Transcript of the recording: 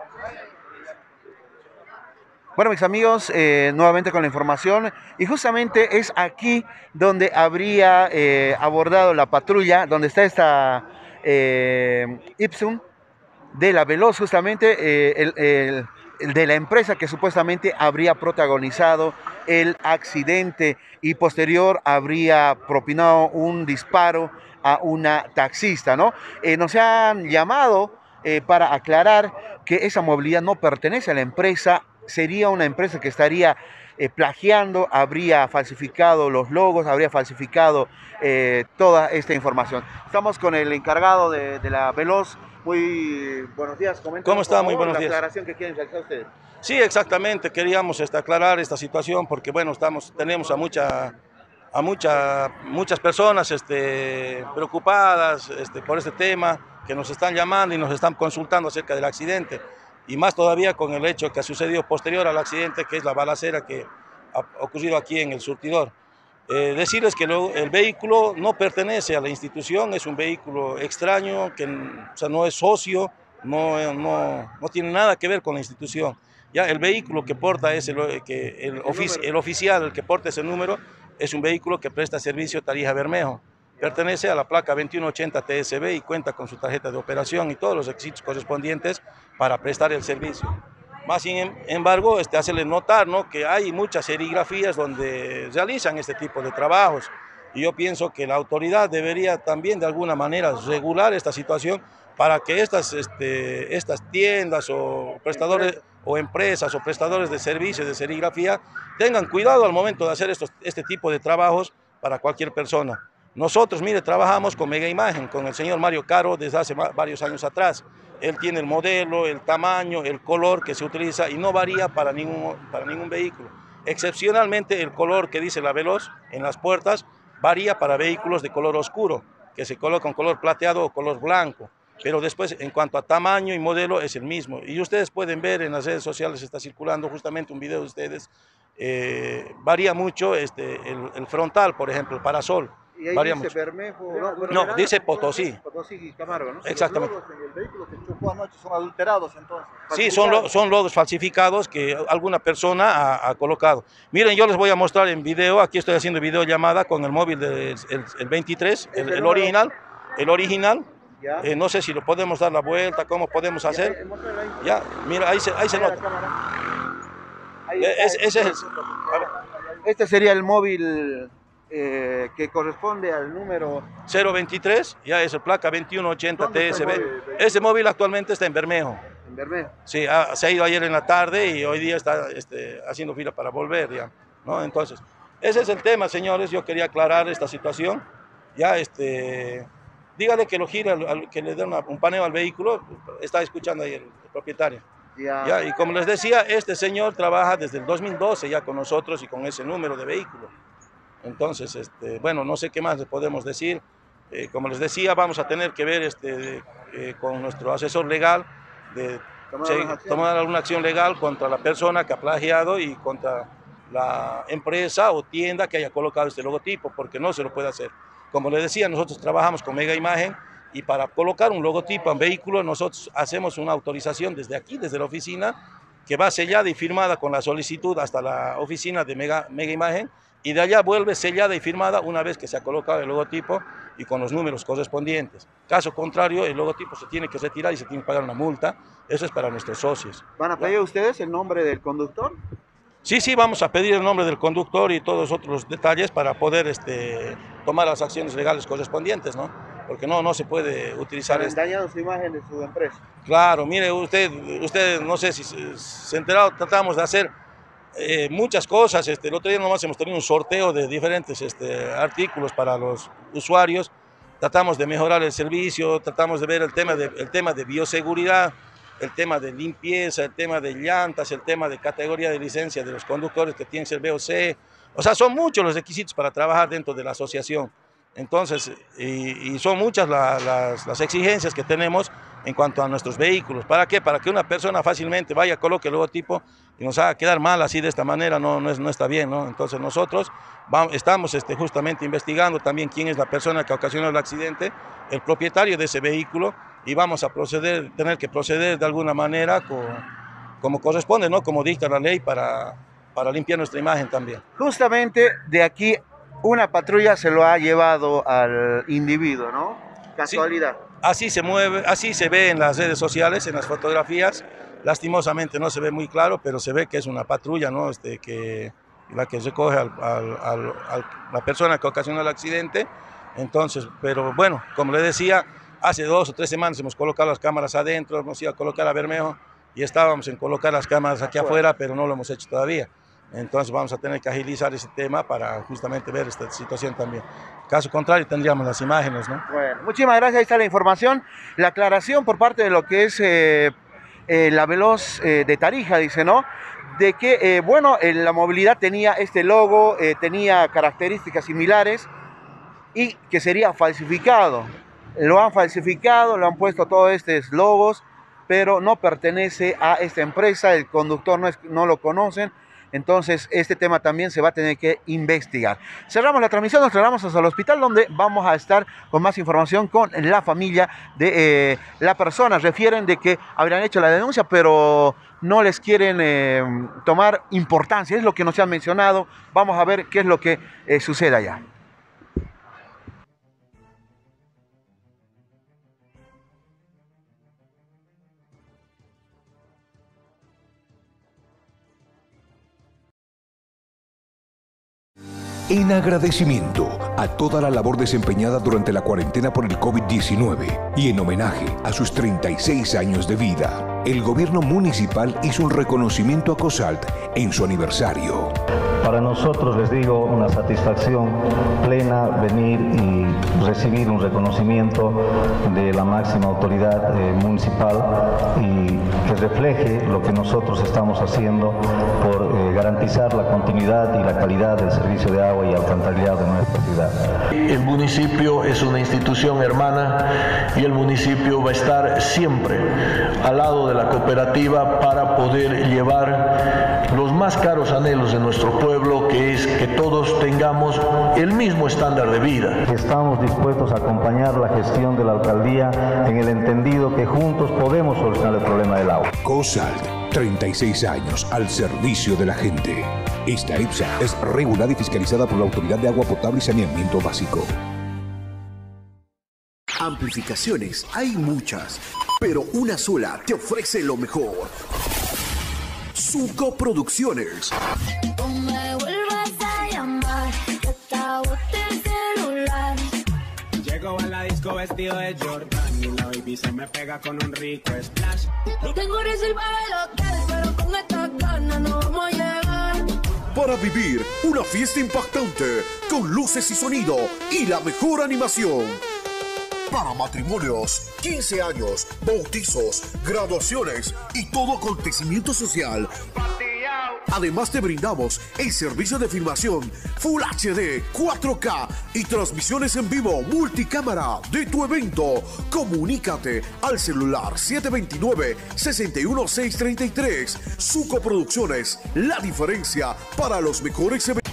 Bueno, mis amigos, nuevamente con la información, y justamente es aquí donde habría abordado la patrulla, donde está esta Ipsum de la Veloz, justamente el de la empresa que supuestamente habría protagonizado el accidente y posterior habría propinado un disparo a una taxista, ¿no? Nos han llamado para aclarar que esa movilidad no pertenece a la empresa, sería una empresa que estaría plagiando, habría falsificado los logos, habría falsificado toda esta información. Estamos con el encargado de la Veloz. Muy buenos días, ¿Cómo coméntenos por está? Muy favor buenos la días. aclaración que quieren realizar ustedes. Sí, exactamente, queríamos aclarar esta situación porque, bueno, tenemos a muchas personas preocupadas por este tema, que nos están llamando y nos están consultando acerca del accidente, y más todavía con el hecho que ha sucedido posterior al accidente, que es la balacera que ha ocurrido aquí en el surtidor. Decirles que el vehículo no pertenece a la institución, es un vehículo extraño, que o sea, no es socio, no tiene nada que ver con la institución. Ya el vehículo que porta el oficial, el que porta ese número, es un vehículo que presta servicio Tarija Bermejo. Pertenece a la placa 2180 TSB y cuenta con su tarjeta de operación y todos los requisitos correspondientes para prestar el servicio. Más sin embargo, hacerle notar, ¿no?, que hay muchas serigrafías donde realizan este tipo de trabajos. Y yo pienso que la autoridad debería también de alguna manera regular esta situación para que estas tiendas o prestadores o empresas o prestadores de servicios de serigrafía tengan cuidado al momento de hacer este tipo de trabajos para cualquier persona. Nosotros, mire, trabajamos con Mega Imagen, con el señor Mario Caro desde hace varios años atrás. Él tiene el modelo, el tamaño, el color que se utiliza y no varía para ningún vehículo. Excepcionalmente el color que dice la Veloz en las puertas varía para vehículos de color oscuro, que se coloca un color plateado o color blanco. Pero después, en cuanto a tamaño y modelo, es el mismo. Y ustedes pueden ver en las redes sociales, está circulando justamente un video de ustedes, varía mucho el frontal, por ejemplo, el parasol. Y ahí Varía dice mucho. Bermejo, No, dice Potosí. Potosí y Camargo, ¿no? Exactamente. Los logos en el vehículo que chocó anoche son adulterados entonces. Sí, son logos falsificados que alguna persona ha colocado. Miren, yo les voy a mostrar en video, aquí estoy haciendo videollamada con el móvil del el 23, el original. No sé si lo podemos dar la vuelta, cómo podemos hacer. Ya, mira, ahí se nota. Ese es Este sería el móvil que corresponde al número 023, ya es el placa 2180 TSB. Ese móvil actualmente está en Bermejo. En Bermejo. Sí, se ha ido ayer en la tarde y hoy día está haciendo fila para volver, ya, ¿no? Entonces, ese es el tema, señores. Yo quería aclarar esta situación. Ya, dígale que lo gire, que le dé un paneo al vehículo. Está escuchando ahí el propietario. Ya, y como les decía, este señor trabaja desde el 2012 ya con nosotros y con ese número de vehículo. Entonces, bueno, no sé qué más les podemos decir. Como les decía, vamos a tener que ver con nuestro asesor legal de tomar alguna acción legal contra la persona que ha plagiado y contra la empresa o tienda que haya colocado este logotipo, porque no se lo puede hacer. Como les decía, nosotros trabajamos con Mega Imagen y para colocar un logotipo en vehículo nosotros hacemos una autorización desde aquí, desde la oficina, que va sellada y firmada con la solicitud hasta la oficina de Mega Imagen, y de allá vuelve sellada y firmada una vez que se ha colocado el logotipo y con los números correspondientes. Caso contrario, el logotipo se tiene que retirar y se tiene que pagar una multa. Eso es para nuestros socios. ¿Van a pedir ustedes el nombre del conductor? Sí, vamos a pedir el nombre del conductor y todos los otros detalles para poder tomar las acciones legales correspondientes, ¿no? Porque no se puede utilizar Han dañado su imagen de su empresa. Claro, mire, usted no sé si se ha enterado, tratamos de hacer muchas cosas. El otro día nomás hemos tenido un sorteo de diferentes artículos para los usuarios. Tratamos de mejorar el servicio, tratamos de ver el tema de bioseguridad, el tema de limpieza, el tema de llantas, el tema de categoría de licencia de los conductores que tienen que ser VOC. O sea, son muchos los requisitos para trabajar dentro de la asociación. Entonces, y son muchas las exigencias que tenemos en cuanto a nuestros vehículos. ¿Para qué? Para que una persona fácilmente vaya, coloque el logotipo y nos haga quedar mal así de esta manera, no está bien, ¿no? Entonces nosotros estamos justamente investigando también quién es la persona que ocasionó el accidente, el propietario de ese vehículo, y vamos a tener que proceder de alguna manera como corresponde, ¿no? Como dicta la ley para limpiar nuestra imagen también. Justamente de aquí una patrulla se lo ha llevado al individuo, ¿no? Casualidad. Sí, así se mueve, así se ve en las redes sociales, en las fotografías. Lastimosamente no se ve muy claro, pero se ve que es una patrulla, ¿no? La que recoge la persona que ocasionó el accidente. Entonces, pero bueno, como le decía, hace 2 o 3 semanas hemos colocado las cámaras adentro, hemos ido a colocar a Bermejo y estábamos en colocar las cámaras aquí afuera, pero no lo hemos hecho todavía. Entonces vamos a tener que agilizar ese tema para justamente ver esta situación también. Caso contrario, tendríamos las imágenes, ¿no? Bueno, muchísimas gracias, ahí está la información, la aclaración por parte de lo que es la Veloz de Tarija, dice, ¿no? De que, bueno, la movilidad tenía este logo, tenía características similares y que sería falsificado. Lo han falsificado, lo han puesto todos estos logos, pero no pertenece a esta empresa, el conductor no lo conocen. Entonces, este tema también se va a tener que investigar. Cerramos la transmisión, nos trasladamos hasta el hospital, donde vamos a estar con más información con la familia de la persona. Refieren de que habrían hecho la denuncia, pero no les quieren tomar importancia. Es lo que nos han mencionado. Vamos a ver qué es lo que sucede allá. En agradecimiento a toda la labor desempeñada durante la cuarentena por el COVID-19 y en homenaje a sus 36 años de vida, el gobierno municipal hizo un reconocimiento a COSALT en su aniversario. Para nosotros, les digo, una satisfacción plena venir y recibir un reconocimiento de la máxima autoridad municipal y que refleje lo que nosotros estamos haciendo por garantizar la continuidad y la calidad del servicio de agua y alcantarillado de nuestra ciudad. El municipio es una institución hermana y el municipio va a estar siempre al lado de la cooperativa para poder llevar los más caros anhelos de nuestro pueblo, que es que todos tengamos el mismo estándar de vida. Estamos dispuestos a acompañar la gestión de la alcaldía en el entendido que juntos podemos solucionar el problema del agua. COSALT, 36 años al servicio de la gente. Esta EPSA es regulada y fiscalizada por la Autoridad de Agua Potable y Saneamiento Básico. Amplificaciones hay muchas, pero una sola te ofrece lo mejor. Zuko Producciones. No me vuelvas a llamar, que te agote el celular. Llego a la disco vestido de Jordan y la baby se me pega con un rico splash. Tengo reservado el hotel, pero con esta ganas no vamos a llegar. Para vivir una fiesta impactante con luces y sonido y la mejor animación. Para matrimonios, 15 años, bautizos, graduaciones y todo acontecimiento social. Además te brindamos el servicio de filmación Full HD, 4K y transmisiones en vivo multicámara de tu evento. Comunícate al celular 729-61633. Zuko Producciones, la diferencia para los mejores eventos.